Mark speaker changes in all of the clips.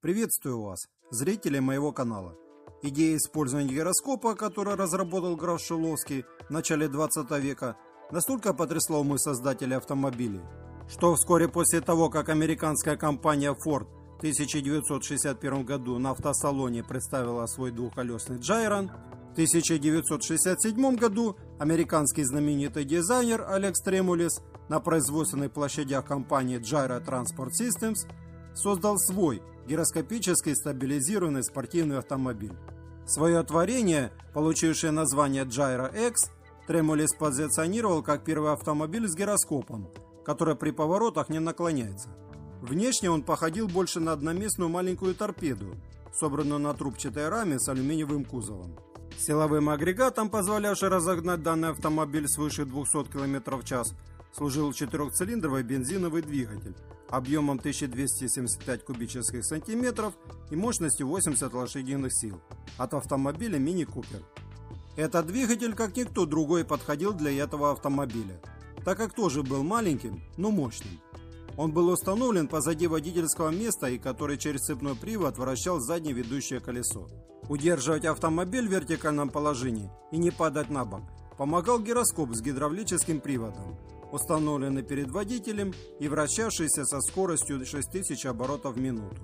Speaker 1: Приветствую вас, зрители моего канала. Идея использования гироскопа, которую разработал граф Шиловский в начале 20 века, настолько потрясла умы создателей автомобилей, что вскоре после того, как американская компания Ford в 1961 году на автосалоне представила свой двухколесный Джайрон, в 1967 году американский знаменитый дизайнер Алекс Тремулис на производственных площадях компании Gyro Transport Systems создал свой гироскопический стабилизированный спортивный автомобиль. Свое творение, получившее название Gyro X, Тремулис позиционировал как первый автомобиль с гироскопом, который при поворотах не наклоняется. Внешне он походил больше на одноместную маленькую торпеду, собранную на трубчатой раме с алюминиевым кузовом. Силовым агрегатом, позволявшим разогнать данный автомобиль свыше 200 км в час, служил четырехцилиндровый бензиновый двигатель объемом 1275 кубических сантиметров и мощностью 80 лошадиных сил от автомобиля Mini Cooper. Этот двигатель, как никто другой, подходил для этого автомобиля, так как тоже был маленьким, но мощным. Он был установлен позади водительского места и который через цепной привод вращал заднее ведущее колесо. Удерживать автомобиль в вертикальном положении и не падать на бок помогал гироскоп с гидравлическим приводом, установленный перед водителем и вращавшийся со скоростью 6000 оборотов в минуту.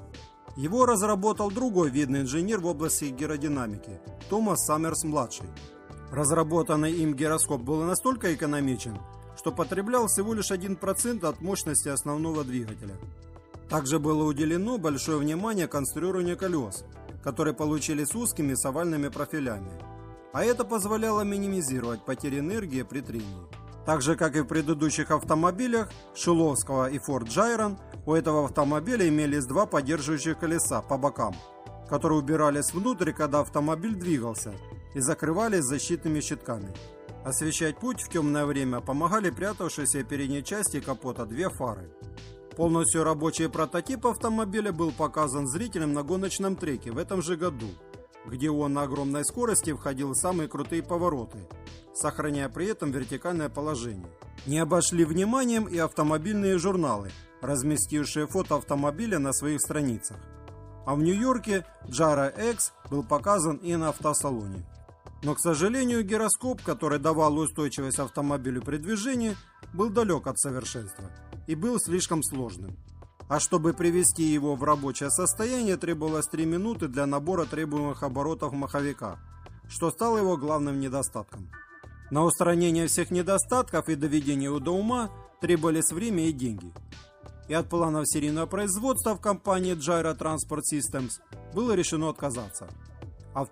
Speaker 1: Его разработал другой видный инженер в области гиродинамики – Томас Саммерс-младший. Разработанный им гироскоп был настолько экономичен, что потреблял всего лишь 1% от мощности основного двигателя. Также было уделено большое внимание конструированию колес, которые получились узкими с овальными профилями, а это позволяло минимизировать потери энергии при трении. Так же, как и в предыдущих автомобилях Шиловского и Ford Gyron, у этого автомобиля имелись два поддерживающих колеса по бокам, которые убирались внутрь, когда автомобиль двигался, и закрывались защитными щитками. Освещать путь в темное время помогали прятавшиеся в передней части капота две фары. Полностью рабочий прототип автомобиля был показан зрителям на гоночном треке в этом же году, где он на огромной скорости входил в самые крутые повороты, сохраняя при этом вертикальное положение. Не обошли вниманием и автомобильные журналы, разместившие фото автомобиля на своих страницах. А в Нью-Йорке Gyro X был показан и на автосалоне. Но, к сожалению, гироскоп, который давал устойчивость автомобилю при движении, был далек от совершенства и был слишком сложным. А чтобы привести его в рабочее состояние, требовалось 3 минуты для набора требуемых оборотов маховика, что стало его главным недостатком. На устранение всех недостатков и доведение его до ума требовались время и деньги. И от планов серийного производства в компании Gyro Transport Systems было решено отказаться. А в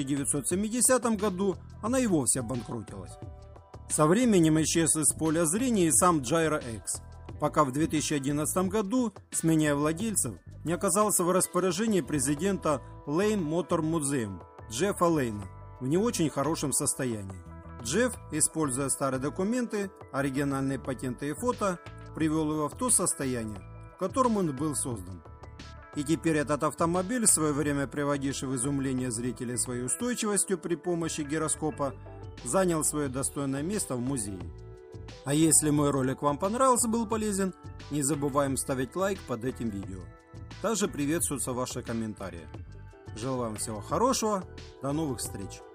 Speaker 1: 1970 году она и вовсе обанкротилась. Со временем исчез из поля зрения и сам Gyro X, пока в 2011 году, сменяя владельцев, не оказался в распоряжении президента Lane Motor Museum Джеффа Лейна в не очень хорошем состоянии. Джефф, используя старые документы, оригинальные патенты и фото, привел его в то состояние, в котором он был создан. И теперь этот автомобиль, в свое время приводивший в изумление зрителей своей устойчивостью при помощи гироскопа, занял свое достойное место в музее. А если мой ролик вам понравился, был полезен, не забываем ставить лайк под этим видео. Также приветствуются ваши комментарии. Желаю вам всего хорошего, до новых встреч!